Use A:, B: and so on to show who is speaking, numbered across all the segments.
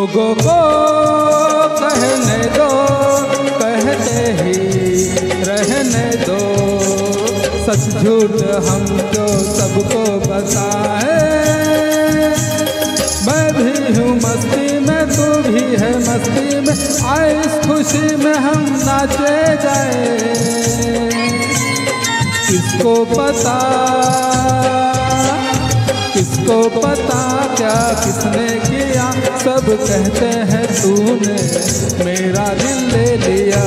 A: लोगों को कहने दो, कहते ही रहने दो, सच झूठ हम जो सबको बताए। मैं भी हूँ मस्ती में, तू भी है मस्ती में, आए इस खुशी में हम नाचे जाए। किसको पता, किसको पता क्या किसने किया, सब कहते हैं तूने मेरा दिल ले लिया।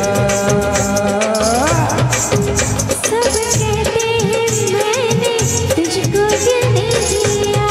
B: सब कहते हैं मैंने तुझको दिल दे दिया।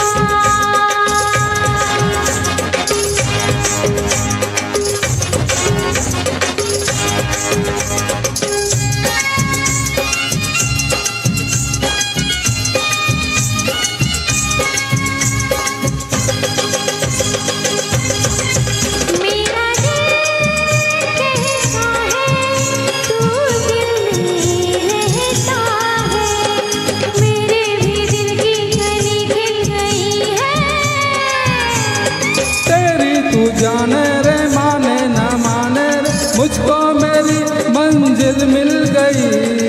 A: जाने रे माने ना माने रे, मुझको मेरी मंजिल मिल गई।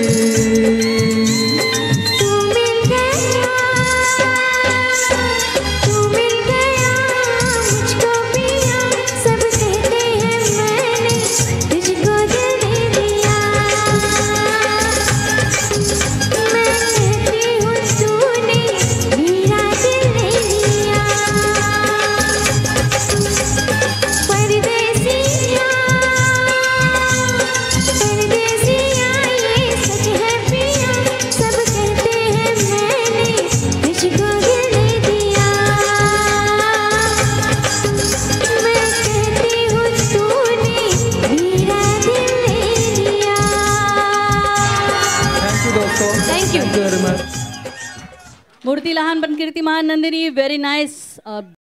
B: Thank you very much. मूर्ति लहान बन कीर्तिमान नंदिनी, वेरी नाइस।